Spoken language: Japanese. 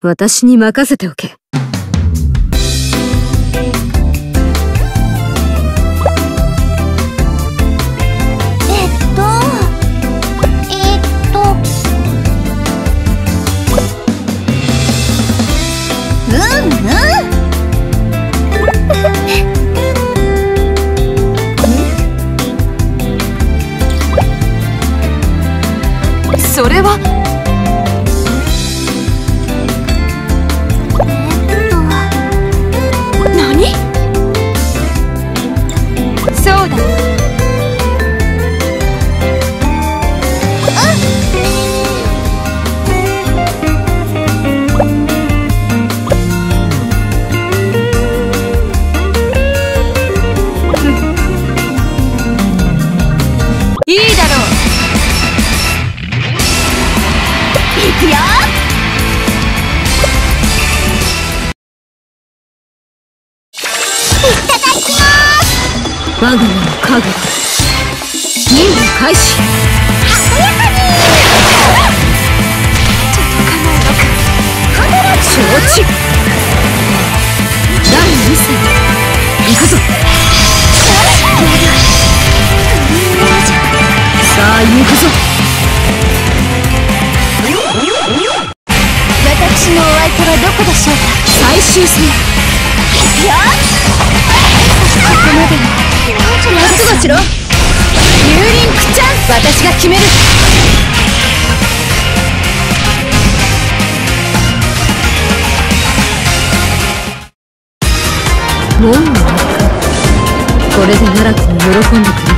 私に任せておけ。 それは何？そうだ。いいだろう。いくよ。いただきます。 我が名のカグラ、任務開始。 軽やかに。届かないのか。カメラ承知。第2戦行くぞ。さあ行くぞ。 私のお相手はどこでしょうか。 最終戦。 いくよ。ここまでに覚悟しろ。 ユーリンクちゃん、 私が決める。門を開く。これで奈落も喜んでくれる。